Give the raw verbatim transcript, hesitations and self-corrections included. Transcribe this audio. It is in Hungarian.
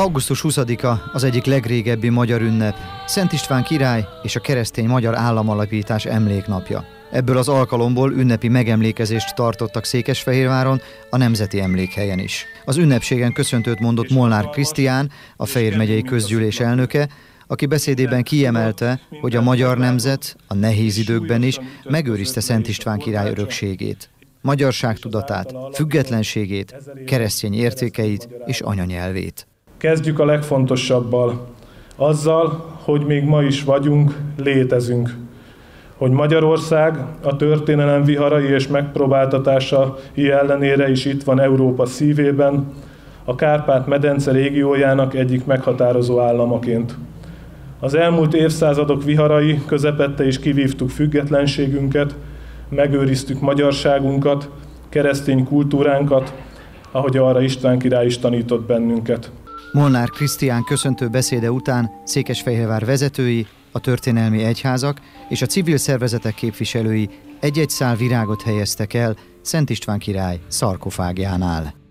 augusztus huszadika az egyik legrégebbi magyar ünnep, Szent István király és a keresztény magyar államalapítás emléknapja. Ebből az alkalomból ünnepi megemlékezést tartottak Székesfehérváron, a Nemzeti Emlékhelyen is. Az ünnepségen köszöntőt mondott Molnár Krisztián, a Fejér megyei közgyűlés elnöke, aki beszédében kiemelte, hogy a magyar nemzet a nehéz időkben is megőrizte Szent István király örökségét, magyarság tudatát, függetlenségét, keresztény értékeit és anyanyelvét. Kezdjük a legfontosabbal, azzal, hogy még ma is vagyunk, létezünk. Hogy Magyarország a történelem viharai és megpróbáltatásai ellenére is itt van Európa szívében, a Kárpát-medence régiójának egyik meghatározó államaként. Az elmúlt évszázadok viharai közepette is kivívtuk függetlenségünket, megőriztük magyarságunkat, keresztény kultúránkat, ahogy arra István király is tanított bennünket. Molnár Krisztián köszöntő beszéde után Székesfehérvár vezetői, a történelmi egyházak és a civil szervezetek képviselői egy-egy szál virágot helyeztek el Szent István király szarkofágjánál.